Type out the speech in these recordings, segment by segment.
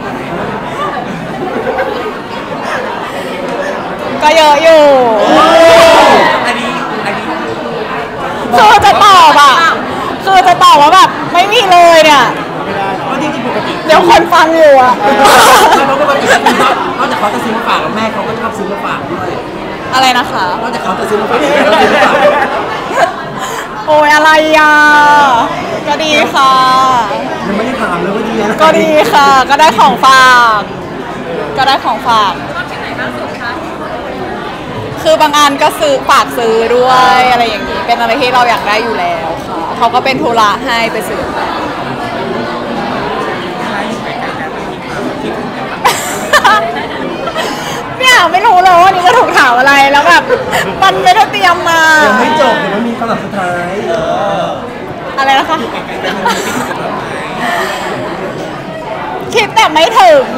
ก็เยอะอยู่อันนี้คือจะตอบอ่ะคือจะตอบว่าแบบไม่มีเลยเนี่ยเพราะจริงๆปกติเดี๋ยวคนฟังอยู่อ่ะเขาปกตินอกจากเขาจะซื้อมาฝากแล้วแม่เขาก็ชอบซื้อมาฝากด้วยอะไรนะคะนอกจากเขาจะซื้อมาฝากแม่เขาซื้อมาฝากโอ้ยอะไรอ่ะก็ดีค่ะยังไม่ได้ถามเลยว่าดีนะก็ดีค่ะก็ได้ของฝากก็ได้ของฝากชอบที่ไหนมากสุดคะคือบางอันก็ซื้อฝากซื้อด้วยอะไรอย่างนี้เป็นอะไรที่เราอยากได้อยู่แล้วค่ะเขาก็เป็นธุระให้ไปซื้อเนี่ยไม่รู้เลยว่านี่จะถูกถามอะไรแล้วแบบมันไม่ได้เตรียมมายังไม่จบเดี๋ยวมันมีคำถามสุดท้ายอะไรนะคะคิดแต่ไม่ถึง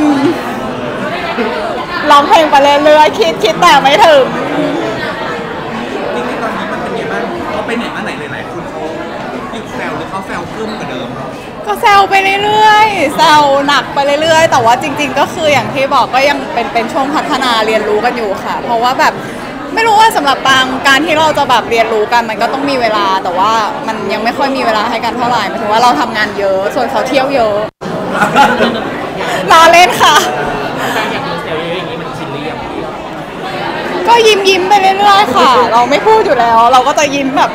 ร้องเพลงไปเรื่อยๆคิดแต่ไม่ถึงจริงๆตอนนี้มันเป็นยังไงบ้างเขาไปไหนมาไหนหลายๆคนเขาหยุดแซวหรือเขาแซวเพิ่มกว่าเดิมก็แซวไปเรื่อยๆแซวหนักไปเรื่อยๆแต่ว่าจริงๆก็คืออย่างที่บอกก็ยังเป็นช่วงพัฒนาเรียนรู้กันอยู่ค่ะเพราะว่าแบบไม่รู้ว่าสำหรับบางการที่เราจะแบบเรียนรู้กันมันก็ต้องมีเวลาแต่ว่ามันยังไม่ค่อยมีเวลาให้กันเท่าไหร่หมายถึงว่าเราทำงานเยอะส่วนเขาเที่ยวเยอะรอเล่นค่ะก็ยิ้มไปเรื่อยๆค่ะเราไม่พูดอยู่แล้วเราก็จะยิ้มแบบ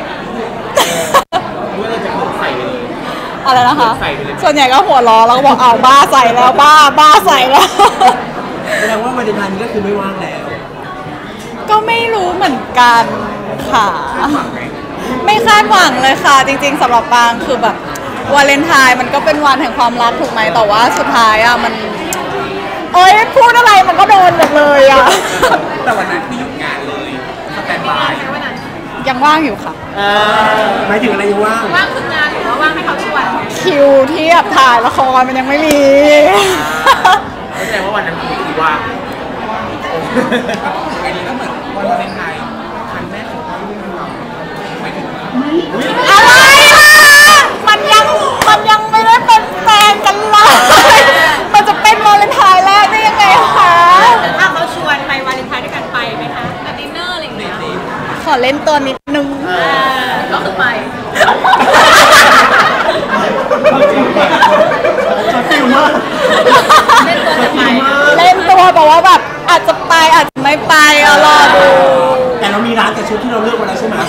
อะไรนะคะส่วนใหญ่ก็หัวล้อแล้วก็บอกเอาบ้าใส่แล้วบ้าใส่แล้วแสดงว่าวันเดนทานนี้ก็คือไม่ว่างแล้วก็ไม่รู้เหมือนกันค่ะไม่คาดหวังเลยค่ะจริงๆสำหรับบางคือแบบวาเลนไทน์มันก็เป็นวันแห่งความรักถูกไหมแต่ว่าสุดท้ายอ่ะมันโอ๊ยพูดอะไรมันก็โดนหมดเลยอ่ะแต่วันนั้นคือหยุดงานเลยสแตนบายยังว่างอยู่ค่ะหมายถึงอะไรยังว่างคืองานหรือว่าว่างให้เขาชวนคิวที่แบบถ่ายละครมันยังไม่มีแสดงว่าวันนั้นคือว่างอันนี้ก็เหมือนวันวาเลนไทน์ครั้งแรกของเราหมายถึงอะไรอ่ะมันยังไม่ได้เป็นแฟนกันเลยมันจะเป็นวาเลนไทน์แรกได้ยังไงคะถ้าเขาชวนไปวาเลนไทน์ด้วยกันไปไหมคะแบบดินเนอร์อะไรอย่างเงี้ยขอเล่นตัวนิดนึงก็คือไปเล่นตัวบอกว่าแบบอาจจะไปอาจจะไม่ไปรอดูแต่เรามีร้านแต่ชุดที่เราเลือกมาแล้วใช่ไหม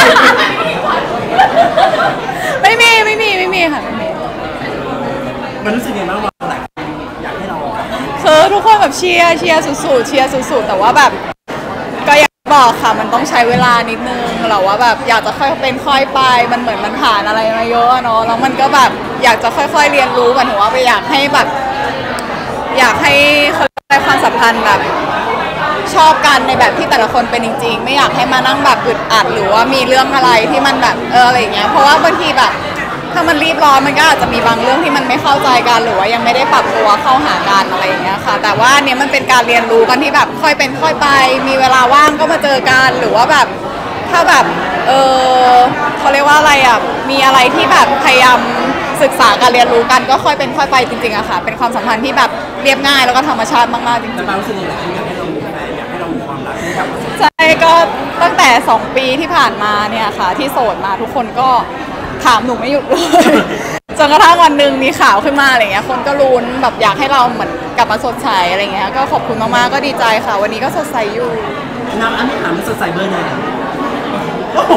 ไม่มีค่ะมันรู้สึกยังไงบ้างว่าอะไรอยากให้เราคือทุกคนแบบเชียร์สุดๆแต่ว่าแบบก็อย่างบอกค่ะมันต้องใช้เวลานิดนึงเราว่าแบบอยากจะค่อยเป็นค่อยไปมันเหมือนมันผ่านอะไรมาเยอะเนาะแล้วมันก็แบบอยากจะค่อยๆเรียนรู้กันถือว่าไปอยากให้แบบอยากให้เขาได้ความสัมพันธ์แบบชอบกันในแบบที่แต่ละคนเป็นจริงๆไม่อยากให้มานั่งแบบอึดอัดหรือว่ามีเรื่องอะไรที่มันแบบอะไรอย่างเงี้ยเพราะว่าบางทีแบบถ้ามันรีบร้อนมันก็อาจจะมีบางเรื่องที่มันไม่เข้าใจกันหรือว่ายังไม่ได้ปรับตัวเข้าหากันอะไรอย่างเงี้ยค่ะแต่ว่าเนี้ยมันเป็นการเรียนรู้กันที่แบบค่อยเป็นค่อยไปมีเวลาว่างก็มาเจอกันหรือว่าแบบถ้าแบบเขาเรียกว่าอะไรอ่ะมีอะไรที่แบบพยายามศึกษาการเรียนรู้กันก็ค่อยเป็นค่อยไปจริงๆอะค่ะเป็นความสัมพันธ์ที่แบบเรียบง่ายแล้วก็ธรรมชาติมากๆจริงๆแต่บางรู้สึกยังไงอยากให้เรามีแฟนอยากให้เรามีความรักที่แบบใช่ก็ตั้งแต่2 ปีที่ผ่านมาเนี่ยค่ะที่โสดมาทุกคนก็ถามหนูไม่หยุดเลยจนกระทั่งวันหนึ่งมีข่าวขึ้นมาอะไรเงี้ยคนก็ลุ้นแบบอยากให้เราเหมือนกลับมาสดใสอะไรเงี้ยก็ขอบคุณมากๆก็ดีใจค่ะวันนี้ก็สดใสอยู่น้ำอันนี้ถามมันสดใสเบอร์ไหนโอ้โห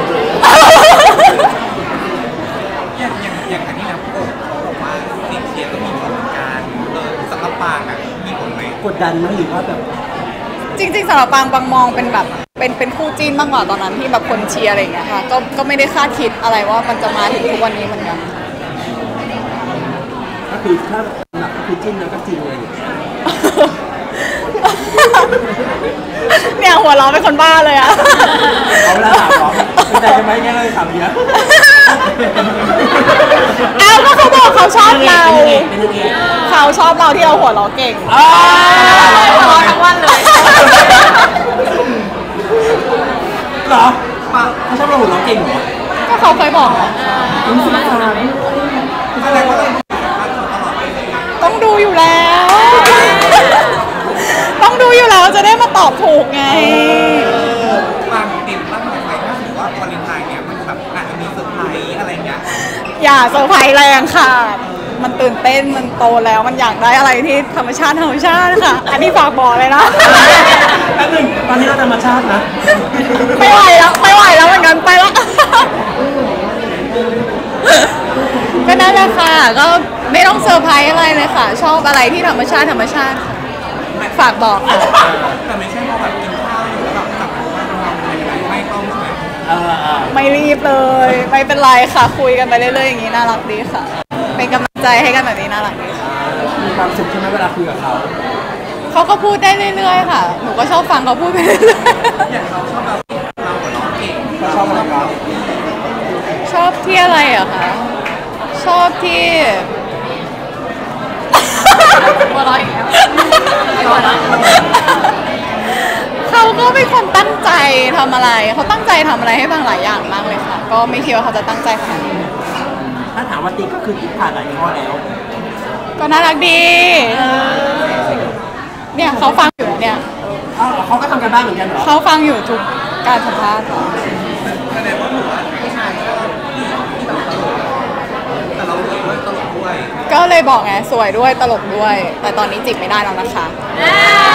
อย่างอันนี้นะเขาบอกว่าติดเชียร์ก็มีผลการสำหรับปางอ่ะมีผลไหมกดดันไหมหรือว่าแบบจริงๆสำหรับปางมองเป็นแบบเป็นคู่จิ้นมากกว่าตอนนั้นที่แบบคนเชียร์อะไรอย่างเงี้ยค่ะก็ไม่ได้คาดคิดอะไรว่ามันจะมาถึงทุกวันนี้เหมือนกันก็คือถ้าหนักก็คือจิ้นแล้วก็จริงเลยเนี่ยหัวเราะเป็นคนบ้าเลยอะเขาเวลาถามหรอเป็นใจกันไหมเนี่ยเลยถามเยอะก็เขาบอกเขาชอบเราเขาชอบเราที่เราหัวเราะเก่งหัวเราะทั้งวันเลยเหรอป้าเขาชอบเราหัวเราะเก่งเหรอก็เขาเคยบอกรู้สึกอะไรต้องดูอยู่จะได้มาตอบถูกไงวางเต็มตั้งใจไว้ถ้าสมมติว่าวาเลนไทน์เนี่ยมันแบบอาจจะมีเซอร์ไพรส์อะไรเงี้ยอย่าเซอร์ไพรส์แรงค่ะ มันตื่นเต้นมันโตแล้วมันอยากได้อะไรที่ธรรมชาติค่ะ อันนี้ฝากบอกเลยนะแป๊บนึงตอนนี้เราธรรมชาตินะไม่ไหวแล้วเหมือนกันไปละ ก็นั่นแหละค่ะ ก็ไม่ต้องเซอร์ไพรส์อะไรเลยค่ะ ชอบอะไรที่ธรรมชาติค่ะฝากบอกค่ะแต่ไม่ใช่พอแบบกินข้าวอยู่แล้วแบบจับมือว่าเราเป็นยังไงไม่ต้องใช่ไหมไม่รีบเลย ไม่เป็นไรค่ะ คุยกันไปเรื่อยๆอย่างนี้น่ารักดีค่ะ เป็นกำลังใจให้กันแบบนี้น่ารักดีค่ะมีความสุขใช่ไหมเวลาคุยกับเขาเขาก็พูดได้เรื่อยๆค่ะ หนูก็ชอบฟังเขาพูดไปเรื่อยอย่างเราชอบแบบเรากับน้องเก่งเขาชอบอะไรครับๆชอบที่อะไรอะคะชอบที่ หัวเราะอีกแล้วเขาก็เป็นคนตั้งใจทำอะไรเขาตั้งใจทำอะไรให้บางหลายอย่างมากเลยค่ะ ก็ไม่คิดว่าเขาจะตั้งใจขนาดนี้ถ้าถามว่าติ๊กก็คือติ๊กผ่านหลายข้อแล้วก็น่ารักดีเนี่ยเขาฟังอยู่เนี่ยอ้าวเขาก็ทำกันบ้านเหมือนกันเหรอเขาฟังอยู่ทุกการสัมภาษณ์ค่ะแสดงว่าหนูว่าผู้ชายชอบที่แบบตลกแต่เราสวยด้วยตลกด้วยก็เลยบอกไงสวยด้วยตลกด้วย แต่ตอนนี้จีบไม่ได้แล้วนะคะ